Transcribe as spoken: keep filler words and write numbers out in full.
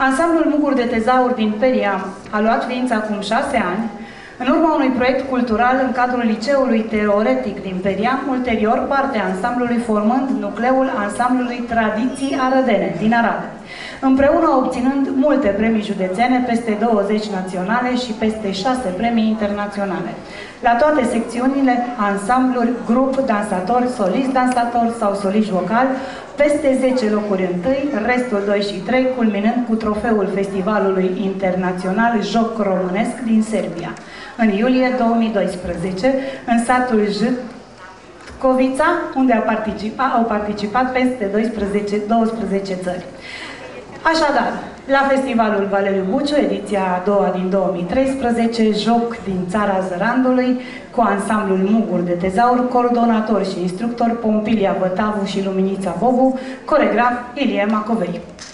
Ansamblul Muguri de Tezaur din Periam a luat ființă acum șase ani, în urma unui proiect cultural în cadrul Liceului Teoretic din Periam, ulterior partea ansamblului formând nucleul ansamblului Tradiții Arădene din Arad, împreună obținând multe premii județene, peste douăzeci naționale și peste șase premii internaționale. La toate secțiunile, ansambluri, grup, dansator, solist dansator sau solist vocal, peste zece locuri întâi, restul doi și trei, culminând cu trofeul Festivalului Internațional Joc Românesc din Serbia, în iulie două mii doisprezece, în satul Jitcovița, unde a participat, au participat peste doisprezece țări. Așadar, la Festivalul Valeriu Buciu, ediția a doua din două mii treisprezece, joc din țara Zărandului, cu ansamblul Muguri de Tezaur, coordonator și instructor Pompilia Vătavu și Luminița Bobu, coregraf Ilie Macovei.